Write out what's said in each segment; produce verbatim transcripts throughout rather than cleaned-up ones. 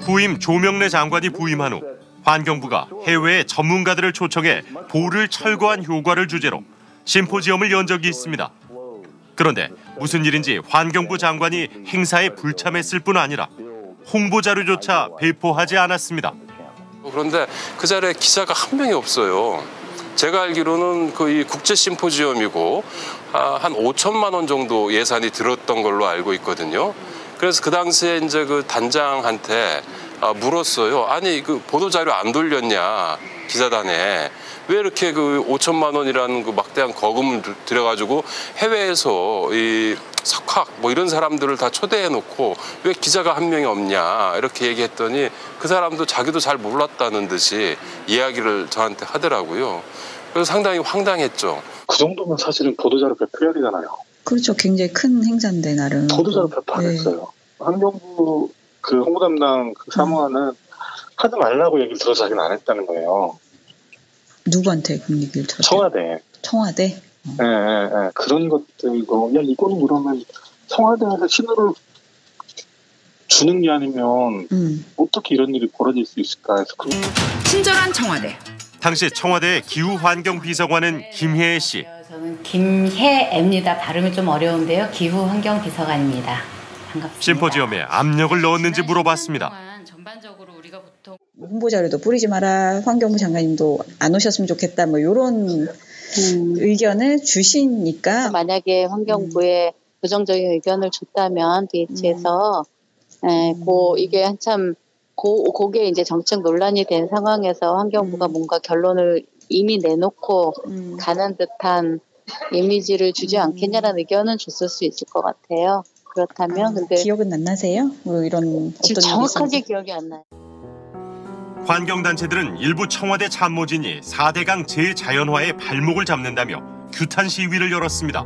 후임 조명래 장관이 부임한 후 환경부가 해외의 전문가들을 초청해 볼을 철거한 효과를 주제로 심포지엄을 연 적이 있습니다. 그런데 무슨 일인지 환경부 장관이 행사에 불참했을 뿐 아니라 홍보 자료조차 배포하지 않았습니다. 그런데 그 자리에 기자가 한 명이 없어요. 제가 알기로는 그 국제 심포지엄이고 한 오천만 원 정도 예산이 들었던 걸로 알고 있거든요. 그래서 그 당시에 이제 그 단장한테 물었어요. 아니 그 보도 자료 안 돌렸냐 기자단에. 왜 이렇게 그 오천만 원이라는 그 막대한 거금을 들여가지고 해외에서 이 석학 뭐 이런 사람들을 다 초대해 놓고 왜 기자가 한 명이 없냐 이렇게 얘기했더니 그 사람도 자기도 잘 몰랐다는 듯이 이야기를 저한테 하더라고요. 그래서 상당히 황당했죠. 그 정도면 사실은 보도자료 배포해야 되잖아요. 그렇죠. 굉장히 큰 행사인데 나름. 보도자료 배포 안 했어요. 네. 환경부 그 홍보 담당 그 사무관은 음. 하지 말라고 얘기를 들어서 자기는 안 했다는 거예요. 누구한테 그런 얘기를 들었어요? 청와대. 청와대? 네, 네, 네. 그런 것들이고, 야, 이거는 그러면 청와대에서 신호를 주는 게 아니면 음. 어떻게 이런 일이 벌어질 수 있을까 해서. 그... 친절한 청와대. 당시 청와대 기후환경비서관은 김혜애 씨. 저는 김혜애입니다. 발음이 좀 어려운데요. 기후환경비서관입니다. 반갑습니다. 심포지엄에 압력을 넣었는지 물어봤습니다. 전반적으로 우리가 보통 홍보 자료도 뿌리지 마라. 환경부 장관님도 안 오셨으면 좋겠다. 뭐 이런 음. 의견을 주시니까 만약에 환경부에 음. 부정적인 의견을 줬다면 비에이치에서 음. 에, 고 이게 한참 고 고게 이제 정책 논란이 된 상황에서 환경부가 음. 뭔가 결론을 이미 내놓고 음. 가는 듯한 이미지를 주지 음. 않겠냐라는 의견은 줬을 수 있을 것 같아요. 그렇다면 아, 근데 기억은 안 나세요? 뭐 이런 지금 정확하게 기억이 안 나요. 환경단체들은 일부 청와대 참모진이 사대강 재자연화에 발목을 잡는다며 규탄 시위를 열었습니다.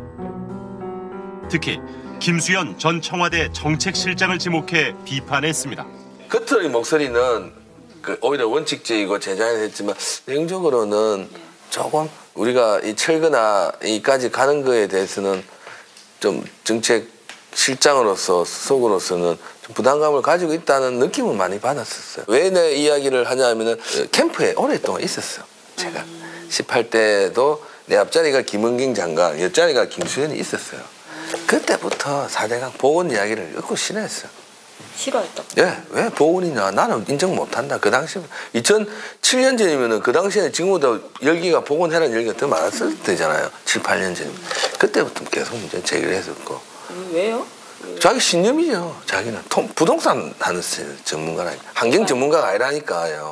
특히 김수현 전 청와대 정책실장을 지목해 비판했습니다. 겉으로의 목소리는 그 오히려 원칙적이고 제자연했지만 내용적으로는 조금 우리가 이 철거나이까지 가는 거에 대해서는 좀 정책 실장으로서 수석으로서는 좀 부담감을 가지고 있다는 느낌을 많이 받았었어요. 왜 내 이야기를 하냐면은 캠프에 오랫동안 있었어요. 제가 십팔 대도 내 앞자리가 김은경 장관, 옆자리가 김수현이 있었어요. 그때부터 사대강 복원 이야기를 읽고 싫어했어요. 싫어했다고? 예, 왜 복원이냐? 나는 인정 못한다. 그 당시 이천칠 년 전이면은 그 당시에는 지금보다 열기가 복원해라는 열기가 더 많았을 때잖아요. 칠, 팔 년 전. 그때부터 계속 문제 제기를 했었고. 음, 왜요? 자기 신념이죠. 자기는 통, 부동산 하는 전문가라니까. 환경 전문가가 아니라니까요.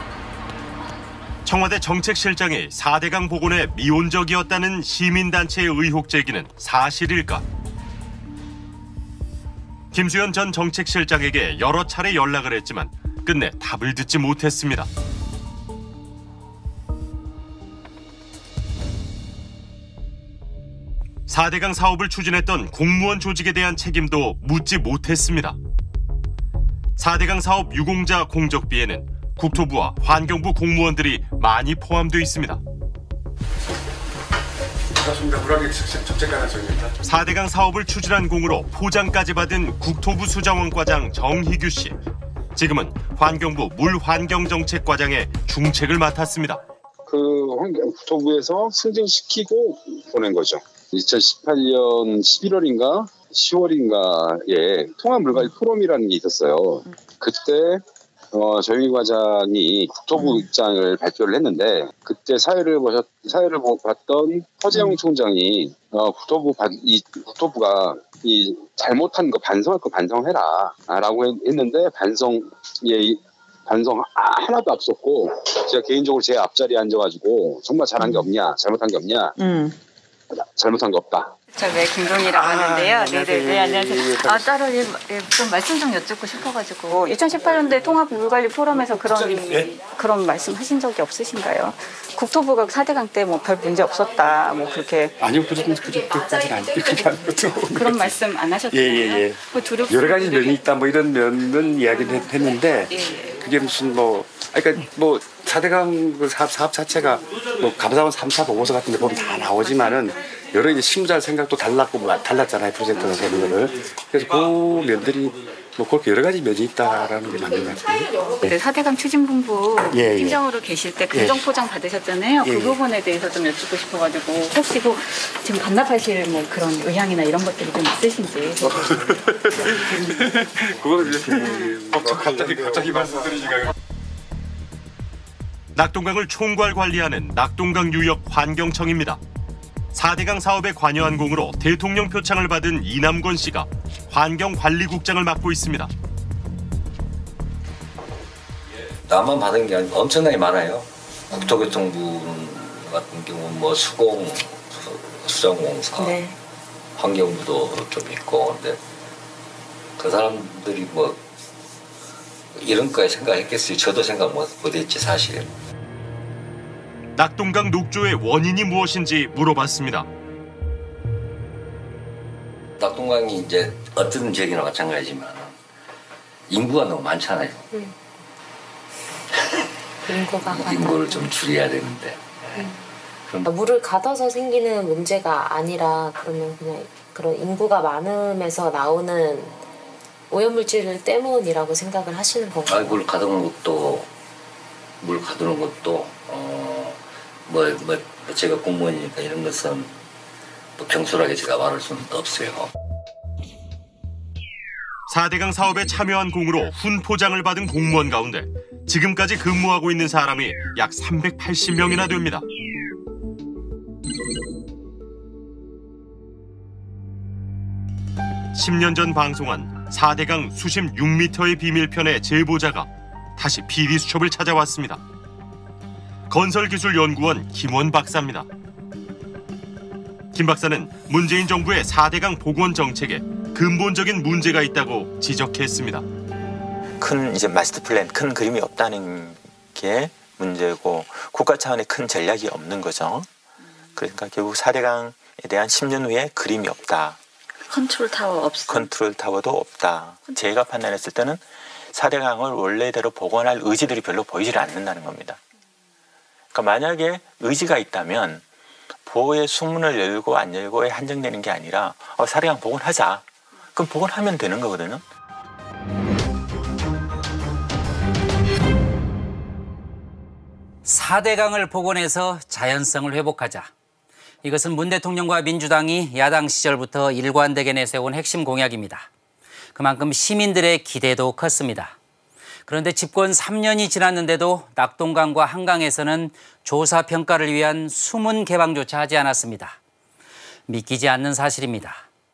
청와대 정책실장이 사대강 복원에 미온적이었다는 시민단체의 의혹 제기는 사실일까? 김수현 전 정책실장에게 여러 차례 연락을 했지만 끝내 답을 듣지 못했습니다. 사대강 사업을 추진했던 공무원 조직에 대한 책임도 묻지 못했습니다. 사대강 사업 유공자 공적비에는 국토부와 환경부 공무원들이 많이 포함되어 있습니다. 사대강 사업을 추진한 공으로 포장까지 받은 국토부 수자원과장 정희규 씨. 지금은 환경부 물환경정책과장의 중책을 맡았습니다. 그 환경, 국토부에서 승진시키고 보낸 거죠. 이천십팔 년 십일월인가 시월인가에 통합물관리 포럼이라는 게 있었어요. 그때 어, 정희 과장이 국토부 입장을 발표를 했는데 그때 사회를 보셨 사회를 봤던 허재영 총장이 어, 국토부 반, 이 국토부가 이 잘못한 거 반성할 거 반성해라라고 했는데 반성 예 반성 하나도 없었고 제가 개인적으로 제 앞자리에 앉아가지고 정말 잘한 게 없냐 잘못한 게 없냐 음. 잘못한 거 없다. 저 네, 김동희라고 아, 하는데요. 네네. 네, 네, 안녕하세요. 아, 따로 예, 예, 좀 말씀 좀 여쭙고 싶어가지고 이천십팔 년대 통합물관리 포럼에서 그런 예? 그런 말씀하신 적이 없으신가요? 국토부가 사대강 때 뭐 별 문제 없었다, 뭐 그렇게 아니요, 그런 그렇게까지는 아니고 그런 말씀 안 하셨나요? 예예예. 예, 예. 여러 가지 면이 있다, 뭐 이런 면은 이야기를 했는데 예, 예. 그게 무슨 뭐 그러니까 뭐 사대강 그 사업, 사업 자체가 뭐 감사원 삼 차 보고서 같은 데 보면 다 나오지만은 여러 이제 실무자 생각도 달랐고 뭐 달랐잖아요. 프로젝트가 되는 거를. 그래서 그 면들이 뭐 그렇게 여러 가지 면이 있다라는 게 맞는 것 같아요. 네, 사대강 추진본부 예, 예. 팀장으로 계실 때 긍정 포장 받으셨잖아요. 예, 그 예. 부분에 대해서 좀 여쭙고 싶어가지고 혹시 뭐 지금 반납하실 뭐 그런 의향이나 이런 것들이 좀 있으신지. 그거는 이제 갑자기 갑자기 말씀드리니까. 낙동강을 총괄 관리하는 낙동강 유역 환경청입니다. 사대강 사업에 관여한 공으로 대통령 표창을 받은 이남권 씨가 환경관리국장을 맡고 있습니다. 나만 받은 게 아니고 엄청나게 많아요. 국토교통부 같은 경우는 뭐 수공, 수정공사, 네. 환경부도 좀 있고, 근데 그 사람들이 뭐 이런 거에 생각했겠어요. 저도 생각 못했지 사실. 낙동강 녹조의 원인이 무엇인지 물어봤습니다. 낙동강이 이제 어떤 지역이나 마찬가지지만 인구가 너무 많잖아요. 음. 인구가 인구를 좀 줄여야 되는데. 음. 그럼 물을 가둬서 생기는 문제가 아니라 그러면 그냥 그런 인구가 많으면서 나오는 오염물질 때문이라고 생각을 하시는 건가요? 아, 물 가두는 것도 물 가두는 것도 어. 뭐, 뭐 제가 공무원이니까 이런 것은 뭐 경솔하게 제가 말할 수는 없어요. 사대강 사업에 참여한 공으로 훈포장을 받은 공무원 가운데 지금까지 근무하고 있는 사람이 약 삼백팔십 명이나 됩니다. 십 년 전 방송한 사대강 수심 육 미터의 비밀편의 제보자가 다시 피디수첩을 찾아왔습니다. 건설기술연구원 김원 박사입니다. 김 박사는 문재인 정부의 사대강 복원 정책에 근본적인 문제가 있다고 지적했습니다. 큰 이제 마스터 플랜, 큰 그림이 없다는 게 문제고 국가 차원의 큰 전략이 없는 거죠. 그러니까 결국 사대강에 대한 십 년 후에 그림이 없다. 컨트롤 타워 없어. 컨트롤 타워도 없다. 제가 판단했을 때는 사대강을 원래대로 복원할 의지들이 별로 보이질 않는다는 겁니다. 그러니까 만약에 의지가 있다면 보호의 수문을 열고 안 열고에 한정되는 게 아니라 어, 사대강 복원하자. 그럼 복원하면 되는 거거든요. 사대강을 복원해서 자연성을 회복하자. 이것은 문 대통령과 민주당이 야당 시절부터 일관되게 내세운 핵심 공약입니다. 그만큼 시민들의 기대도 컸습니다. 그런데 집권 삼 년이 지났는데도 낙동강과 한강에서는 조사 평가를 위한 수문 개방조차 하지 않았습니다. 믿기지 않는 사실입니다.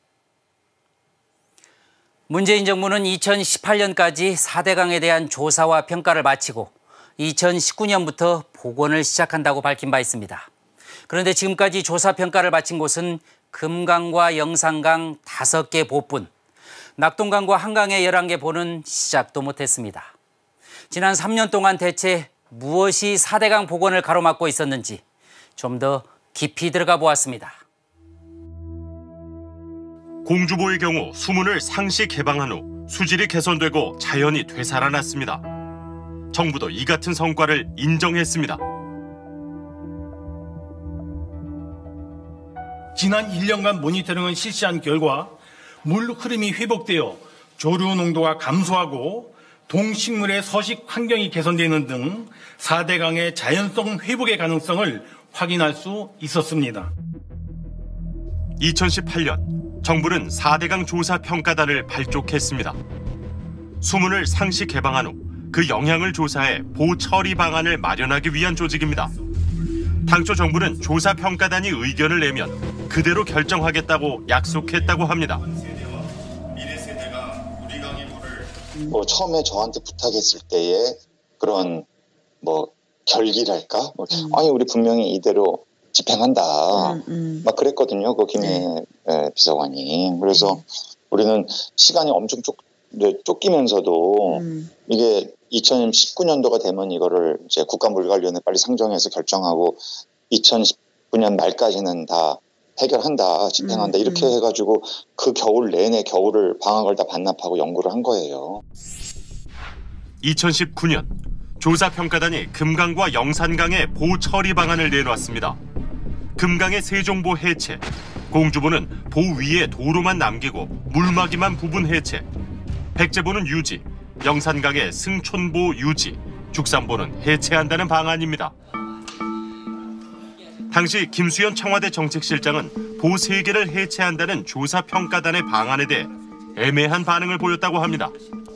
문재인 정부는 이천십팔 년까지 사대강에 대한 조사와 평가를 마치고 이천십구 년부터 복원을 시작한다고 밝힌 바 있습니다. 그런데 지금까지 조사 평가를 마친 곳은 금강과 영산강 다섯 개 보뿐, 낙동강과 한강의 열한 개 보는 시작도 못했습니다. 지난 삼 년 동안 대체 무엇이 사대강 복원을 가로막고 있었는지 좀 더 깊이 들어가 보았습니다. 공주보의 경우 수문을 상시 개방한 후 수질이 개선되고 자연이 되살아났습니다. 정부도 이 같은 성과를 인정했습니다. 지난 일 년간 모니터링을 실시한 결과 물 흐름이 회복되어 조류 농도가 감소하고 동식물의 서식 환경이 개선되는 등 사대강의 자연성 회복의 가능성을 확인할 수 있었습니다. 이천십팔 년 정부는 사대강 조사 평가단을 발족했습니다. 수문을 상시 개방한 후 그 영향을 조사해 보처리 방안을 마련하기 위한 조직입니다. 당초 정부는 조사 평가단이 의견을 내면 그대로 결정하겠다고 약속했다고 합니다. 뭐 처음에 저한테 부탁했을 때의 그런 뭐 결기랄까? 뭐 음. 아니 우리 분명히 이대로 집행한다. 음, 음. 막 그랬거든요. 그 김해 네. 비서관이. 그래서 네. 우리는 시간이 엄청 쫓, 쫓기면서도 음. 이게 이천십구 년도가 되면 이거를 이제 국가물관리위원회 빨리 상정해서 결정하고 이천십구 년 말까지는 다 해결한다, 집행한다, 음, 이렇게 음. 해가지고 그 겨울 내내 겨울을 방학을 다 반납하고 연구를 한 거예요. 이천십구 년 조사평가단이 금강과 영산강의 보처리 방안을 내놓았습니다. 금강의 세종보 해체, 공주보는 보 위에 도로만 남기고 물막이만 부분 해체, 백제보는 유지, 영산강의 승촌보 유지, 죽산보는 해체한다는 방안입니다. 당시 김수현 청와대 정책실장은 보 세 개를 해체한다는 조사평가단의 방안에 대해 애매한 반응을 보였다고 합니다.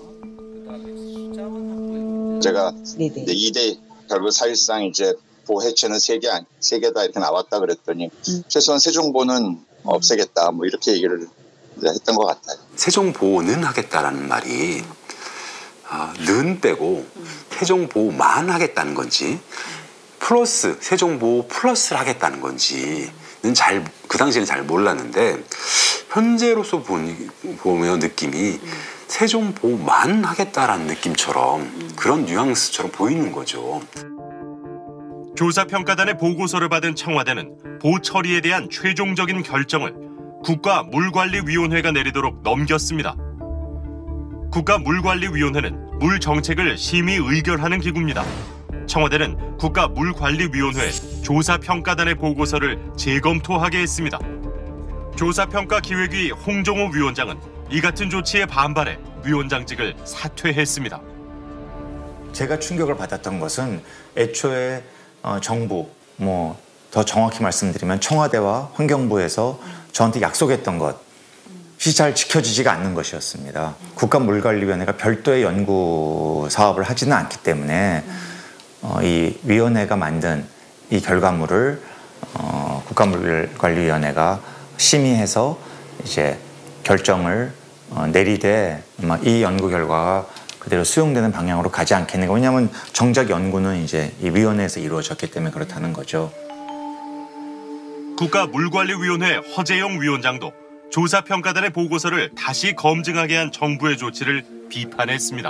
제가 이 대 결국 사실상 이제 보 해체는 세 개, 세 개다 이렇게 나왔다 그랬더니 음. 최소한 세종보는 없애겠다 뭐 이렇게 얘기를 했던 것 같아요. 세종보는 하겠다라는 말이 어, 는 빼고 세종보만 하겠다는 건지 플러스 세종보 플러스를 하겠다는 건지는 잘 그 당시에는 잘 몰랐는데 현재로서 보니, 보면 느낌이 세종보만 하겠다라는 느낌처럼 그런 뉘앙스처럼 보이는 거죠. 조사평가단의 보고서를 받은 청와대는 보 처리에 대한 최종적인 결정을 국가물관리위원회가 내리도록 넘겼습니다. 국가물관리위원회는 물 정책을 심의 의결하는 기구입니다. 청와대는 국가물관리위원회 조사평가단의 보고서를 재검토하게 했습니다. 조사평가기획위 홍종호 위원장은 이 같은 조치에 반발해 위원장직을 사퇴했습니다. 제가 충격을 받았던 것은 애초에 어, 정부, 뭐 더 정확히 말씀드리면 청와대와 환경부에서 저한테 약속했던 것이 잘 지켜지지가 않는 것이었습니다. 국가물관리위원회가 별도의 연구 사업을 하지는 않기 때문에 어, 이 위원회가 만든 이 결과물을 어, 국가물관리위원회가 심의해서 이제 결정을 어, 내리되 아마 이 연구 결과가 그대로 수용되는 방향으로 가지 않겠는가. 왜냐하면 정작 연구는 이제 이 위원회에서 이루어졌기 때문에 그렇다는 거죠. 국가물관리위원회 허재영 위원장도 조사평가단의 보고서를 다시 검증하게 한 정부의 조치를 비판했습니다.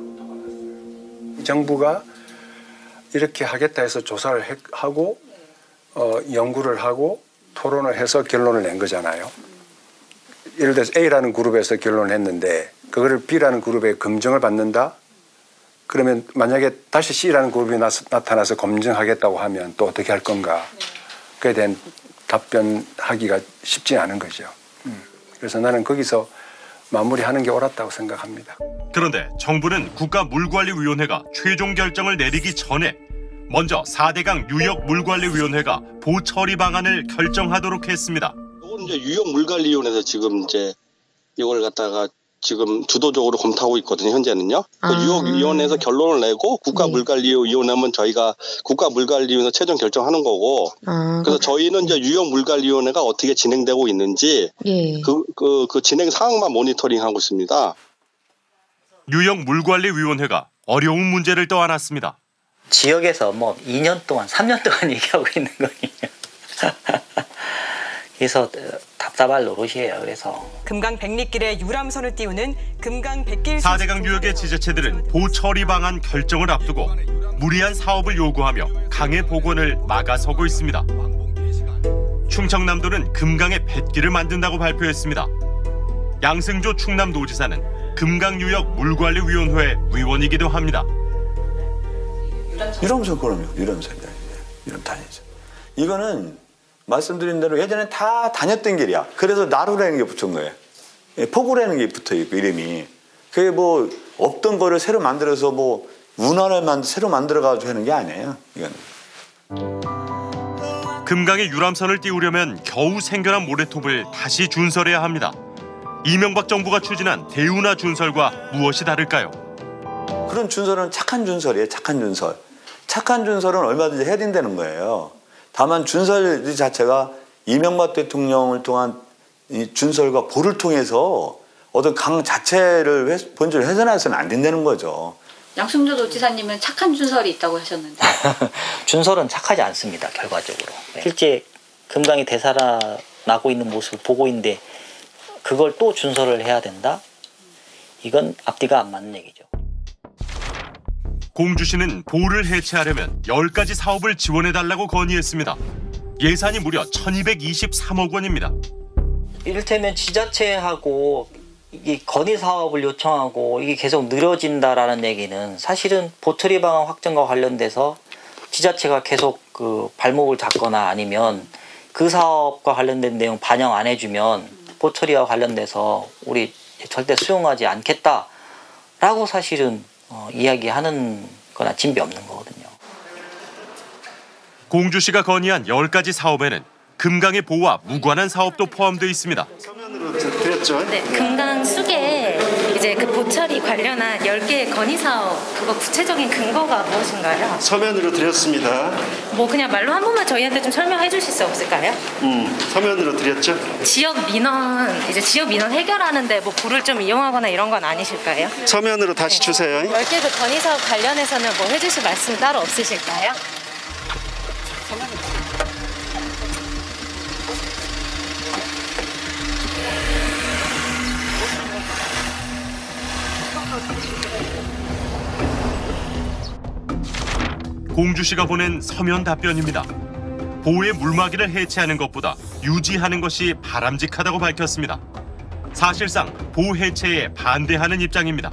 정부가 이렇게 하겠다 해서 조사를 하고 어, 연구를 하고 토론을 해서 결론을 낸 거잖아요. 예를 들어서 A라는 그룹에서 결론을 했는데 그거를 B라는 그룹에 검증을 받는다? 그러면 만약에 다시 C라는 그룹이 나, 나타나서 검증하겠다고 하면 또 어떻게 할 건가? 그에 대한 답변하기가 쉽지 않은 거죠. 음. 그래서 나는 거기서 마무리하는 게 옳았다고 생각합니다. 그런데 정부는 국가물관리위원회가 최종 결정을 내리기 전에 먼저 사 대강 유역물관리위원회가 보처리 방안을 결정하도록 했습니다. 이건 이제 유역물관리위원회에서 지금 이제 이걸 갖다가 지금 주도적으로 검토하고 있거든요. 현재는요. 아. 그 유역위원회에서 결론을 내고 국가물관리위원회면 저희가 국가물관리위원회 최종 결정하는 거고. 아. 그래서 저희는 이제 유역물관리위원회가 어떻게 진행되고 있는지 예. 그, 그, 그 진행 상황만 모니터링하고 있습니다. 유역물관리위원회가 어려운 문제를 떠안았습니다. 지역에서 뭐 이 년 동안, 삼 년 동안 얘기하고 있는 거예요. 그래서 답답할 노릇이에요. 그래서 금강 백리길에 유람선을 띄우는 금강 백길 사 대강 유역의 지자체들은 보처리 방안 결정을 앞두고 무리한 사업을 요구하며 강의 복원을 막아서고 있습니다. 충청남도는 금강에 뱃길을 만든다고 발표했습니다. 양승조 충남도지사는 금강유역물관리위원회 위원이기도 합니다. 유람선 그럼요. 유람선이다. 유람 다니죠. 이거는 말씀드린 대로 예전에 다 다녔던 길이야. 그래서 나루라는 게 붙은 거예요. 포구라는 게 붙어 있고 이름이. 그게 뭐 없던 거를 새로 만들어서 뭐 운하를 만 새로 만들어 가지고 하는 게 아니에요. 이건. 금강에 유람선을 띄우려면 겨우 생겨난 모래톱을 다시 준설해야 합니다. 이명박 정부가 추진한 대운하 준설과 무엇이 다를까요? 그런 준설은 착한 준설이에요. 착한 준설. 착한 준설은 얼마든지 해야 된다는 거예요. 다만 준설 자체가 이명박 대통령을 통한 이 준설과 보를 통해서 어떤 강 자체를 훼, 본질을 훼손해서는 안 된다는 거죠. 양승조 도지사님은 착한 준설이 있다고 하셨는데. 준설은 착하지 않습니다. 결과적으로. 네. 실제 금강이 되살아나고 있는 모습을 보고 있는데 그걸 또 준설을 해야 된다? 이건 앞뒤가 안 맞는 얘기죠. 공주시는 보를 해체하려면 열 가지 사업을 지원해달라고 건의했습니다. 예산이 무려 천이백이십삼억 원입니다. 이를테면 지자체하고 이게 건의 사업을 요청하고 이게 계속 느려진다라는 얘기는 사실은 보처리 방안 확정과 관련돼서 지자체가 계속 그 발목을 잡거나 아니면 그 사업과 관련된 내용 반영 안 해주면 보처리와 관련돼서 우리 절대 수용하지 않겠다라고 사실은 어, 이야기하는 거나 진비 없는 거거든요. 공주시가 건의한 열 가지 사업에는 금강의 보호와 무관한 사업도 포함되어 있습니다. 드렸죠? 네, 금강 쑥에 이제 그 보철이 관련한 열 개의 건의 사업, 그거 구체적인 근거가 무엇인가요? 서면으로 드렸습니다. 뭐 그냥 말로 한 번만 저희한테 좀 설명해 주실 수 없을까요? 음, 서면으로 드렸죠? 지역 민원, 이제 지역 민원 해결하는데 뭐 불을 좀 이용하거나 이런 건 아니실까요? 서면으로 다시 주세요. 열 개 그 건의 사업 관련해서는 뭐 해주실 말씀 따로 없으실까요? 공주시가 보낸 서면 답변입니다. 보호의 물막이를 해체하는 것보다 유지하는 것이 바람직하다고 밝혔습니다. 사실상 보호 해체에 반대하는 입장입니다.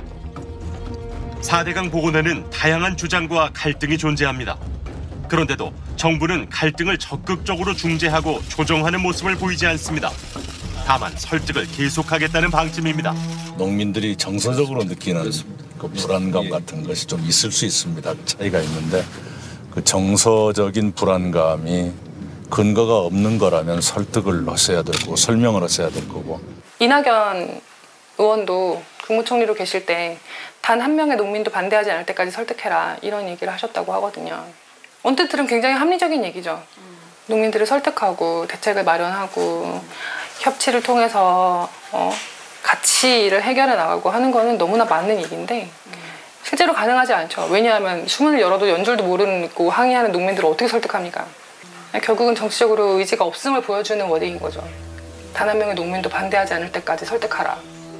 사대강 복원에는 다양한 주장과 갈등이 존재합니다. 그런데도 정부는 갈등을 적극적으로 중재하고 조정하는 모습을 보이지 않습니다. 다만 설득을 계속하겠다는 방침입니다. 농민들이 정서적으로 느끼는 그 불안감 같은 것이 좀 있을 수 있습니다. 차이가 있는데 그 정서적인 불안감이 근거가 없는 거라면 설득을 하셔야 되고 설명을 하셔야 될 거고. 이낙연 의원도 국무총리로 계실 때 단 한 명의 농민도 반대하지 않을 때까지 설득해라 이런 얘기를 하셨다고 하거든요. 언뜻 들으면 굉장히 합리적인 얘기죠. 농민들을 설득하고 대책을 마련하고 협치를 통해서 어, 가치를 해결해 나가고 하는 거는 너무나 맞는 얘기인데 실제로 가능하지 않죠. 왜냐하면 수문을 열어도 연줄도 모르고 항의하는 농민들을 어떻게 설득합니까? 결국은 정치적으로 의지가 없음을 보여주는 워딩인 거죠. 단 한 명의 농민도 반대하지 않을 때까지 설득하라.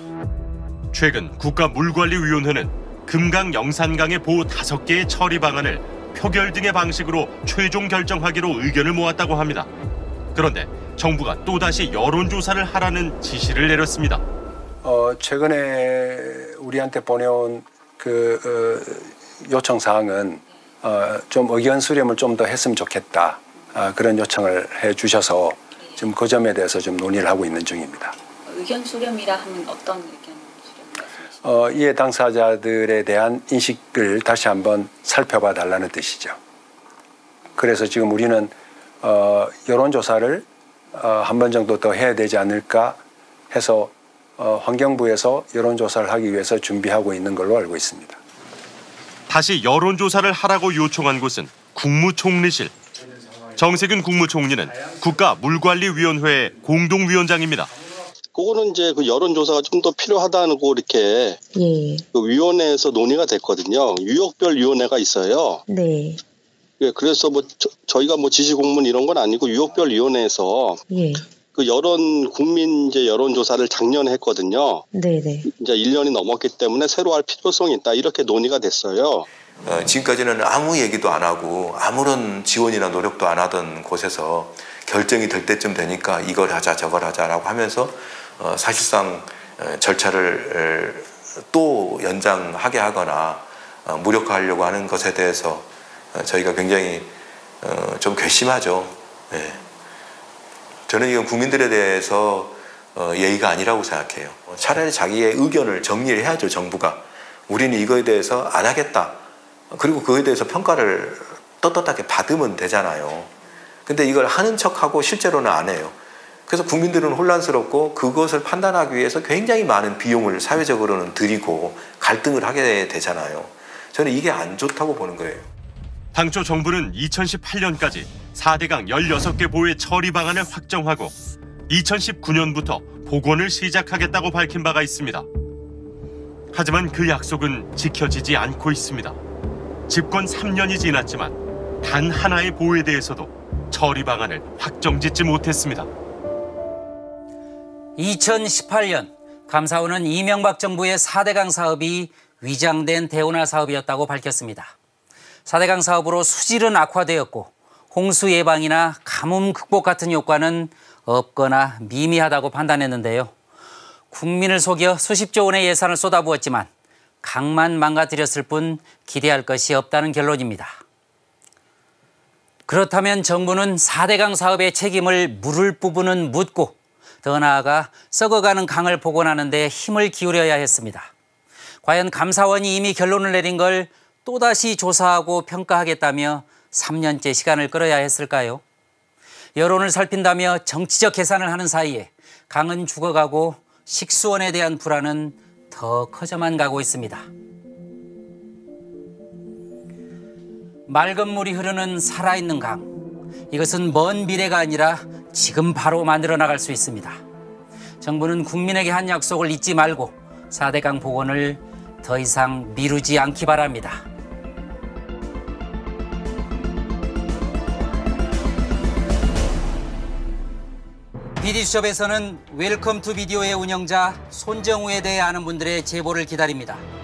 최근 국가물관리위원회는 금강 영산강의 보호 다섯 개의 처리 방안을 표결 등의 방식으로 최종 결정하기로 의견을 모았다고 합니다. 그런데 정부가 또다시 여론조사를 하라는 지시를 내렸습니다. 어, 최근에 우리한테 보내온 그 어, 요청 사항은 어, 좀 의견 수렴을 좀 더 했으면 좋겠다. 아, 그런 요청을 해 주셔서 지금 그 점에 대해서 좀 논의를 하고 있는 중입니다. 의견 수렴이라 하면 어떤 의견 수렴 말씀이시죠? 어, 이해 당사자들에 대한 인식을 다시 한번 살펴봐 달라는 뜻이죠. 그래서 지금 우리는 어, 여론조사를 어, 한 번 정도 더 해야 되지 않을까 해서 어, 환경부에서 여론조사를 하기 위해서 준비하고 있는 걸로 알고 있습니다. 다시 여론조사를 하라고 요청한 곳은 국무총리실. 정세균 국무총리는 국가물관리위원회 공동위원장입니다. 그거는 이제 그 여론조사가 좀 더 필요하다고 이렇게 예. 그 위원회에서 논의가 됐거든요. 유역별 위원회가 있어요. 네. 예, 그래서 뭐 저, 저희가 뭐 지시 공문 이런 건 아니고 유역별 위원회에서 예. 그 여론 국민 이제 여론조사를 작년에 했거든요. 네네. 이제 일 년이 넘었기 때문에 새로 할 필요성이 있다 이렇게 논의가 됐어요. 어, 지금까지는 아무 얘기도 안 하고 아무런 지원이나 노력도 안 하던 곳에서 결정이 될 때쯤 되니까 이걸 하자 저걸 하자라고 하면서 어, 사실상 어, 절차를 어, 또 연장하게 하거나 어, 무력화하려고 하는 것에 대해서 어, 저희가 굉장히 어, 좀 괘씸하죠. 네. 저는 이건 국민들에 대해서 어, 예의가 아니라고 생각해요. 차라리 자기의 의견을 정리를 해야죠, 정부가. 우리는 이거에 대해서 안 하겠다. 그리고 그거에 대해서 평가를 떳떳하게 받으면 되잖아요. 근데 이걸 하는 척하고 실제로는 안 해요. 그래서 국민들은 혼란스럽고 그것을 판단하기 위해서 굉장히 많은 비용을 사회적으로는 들이고 갈등을 하게 되잖아요. 저는 이게 안 좋다고 보는 거예요. 당초 정부는 이천십팔 년까지 사대강 열여섯 개 보호의 처리 방안을 확정하고 이천십구 년부터 복원을 시작하겠다고 밝힌 바가 있습니다. 하지만 그 약속은 지켜지지 않고 있습니다. 집권 삼 년이 지났지만 단 하나의 보호에 대해서도 처리 방안을 확정짓지 못했습니다. 이천십팔 년 감사원은 이명박 정부의 사대강 사업이 위장된 대운하 사업이었다고 밝혔습니다. 사대강 사업으로 수질은 악화되었고 홍수 예방이나 가뭄 극복 같은 효과는 없거나 미미하다고 판단했는데요. 국민을 속여 수십조 원의 예산을 쏟아부었지만 강만 망가뜨렸을 뿐 기대할 것이 없다는 결론입니다. 그렇다면 정부는 사대강 사업의 책임을 물을 부분은 묻고 더 나아가 썩어가는 강을 복원하는 데 힘을 기울여야 했습니다. 과연 감사원이 이미 결론을 내린 걸 또다시 조사하고 평가하겠다며 삼 년째 시간을 끌어야 했을까요? 여론을 살핀다며 정치적 계산을 하는 사이에 강은 죽어가고 식수원에 대한 불안은 더 커져만 가고 있습니다. 맑은 물이 흐르는 살아있는 강. 이것은 먼 미래가 아니라 지금 바로 만들어 나갈 수 있습니다. 정부는 국민에게 한 약속을 잊지 말고 사 대 강 복원을 더 이상 미루지 않기 바랍니다. 비디수첩에서는 웰컴 투 비디오의 운영자 손정우에 대해 아는 분들의 제보를 기다립니다.